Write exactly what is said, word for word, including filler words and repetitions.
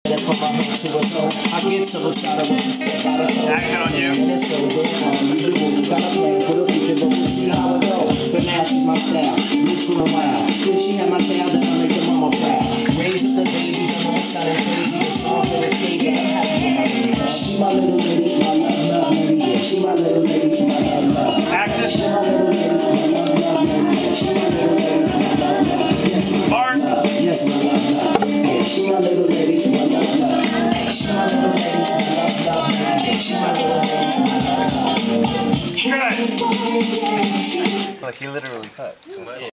From my head to her toe, I get so excited when she step out of her. Acting on you. And it's so good, unusual. Got a plan for the future, but we'll see how it goes. For now, she's my style, loose for a while. If she had my child, then I'll make the mama proud. Raise up the babies, I know it sounded crazy. It's wrong for the kid, but I'm happy with my baby. She my little lady, my love, love, lady. Yeah, she my little lady, my love, love. Action. She my little lady, my love, love, lady. Yeah, she my little lady, my love, love. Yes, my Mark. love, yes, my love, love. Yeah, she my little lady, my love, love. She my little lady, my love, love. Yeah, she my little lady, my love, love. Good. Like he literally cut.